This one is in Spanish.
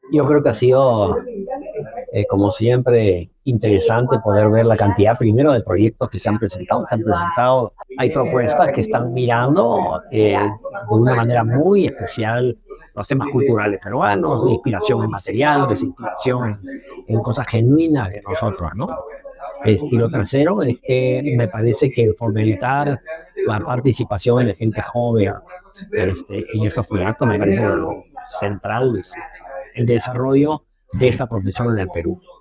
Yo creo que ha sido, como siempre, interesante poder ver la cantidad primero de proyectos que se han presentado. Se han presentado, hay propuestas que están mirando de una manera muy especial los temas culturales peruanos, de inspiración en materiales, inspiración en cosas genuinas de nosotros, ¿no? Y lo tercero es que me parece que fomentar la participación de la gente joven en estos proyectos me parece lo central, es el desarrollo de esta profesión en el Perú.